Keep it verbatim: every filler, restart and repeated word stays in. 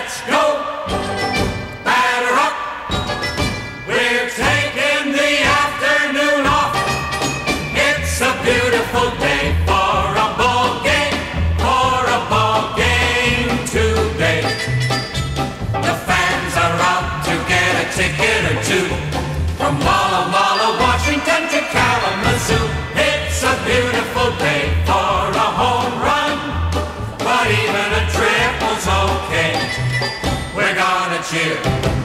Let's go! Batter up! We're taking the afternoon off. It's a beautiful day for a ball game, for a ball game today. The fans are out to get a ticket or two, from Walla Walla, Washington to Kalamazoo. It's a beautiful day for a home run, but even a triple's okay. We're gonna cheer